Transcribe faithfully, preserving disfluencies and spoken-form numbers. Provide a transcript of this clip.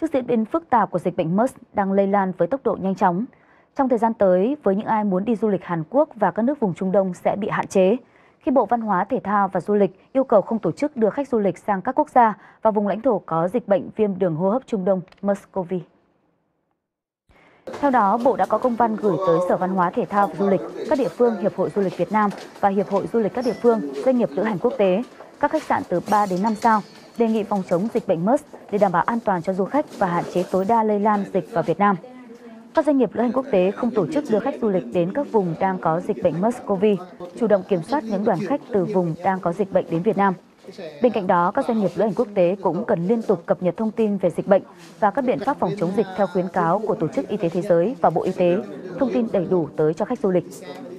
Trước diễn biến phức tạp của dịch bệnh MERS đang lây lan với tốc độ nhanh chóng, trong thời gian tới, với những ai muốn đi du lịch Hàn Quốc và các nước vùng Trung Đông sẽ bị hạn chế, khi Bộ Văn hóa, Thể thao và Du lịch yêu cầu không tổ chức đưa khách du lịch sang các quốc gia và vùng lãnh thổ có dịch bệnh viêm đường hô hấp Trung Đông MERS-CoV. Theo đó, Bộ đã có công văn gửi tới Sở Văn hóa, Thể thao và Du lịch, các địa phương, Hiệp hội Du lịch Việt Nam và Hiệp hội Du lịch các địa phương, doanh nghiệp lữ hành quốc tế, các khách sạn từ ba đến năm sao, đề nghị phòng chống dịch bệnh MERS để đảm bảo an toàn cho du khách và hạn chế tối đa lây lan dịch vào Việt Nam. Các doanh nghiệp lữ hành quốc tế không tổ chức đưa khách du lịch đến các vùng đang có dịch bệnh MERS-CoV, chủ động kiểm soát những đoàn khách từ vùng đang có dịch bệnh đến Việt Nam. Bên cạnh đó, các doanh nghiệp lữ hành quốc tế cũng cần liên tục cập nhật thông tin về dịch bệnh và các biện pháp phòng chống dịch theo khuyến cáo của Tổ chức Y tế Thế giới và Bộ Y tế, thông tin đầy đủ tới cho khách du lịch.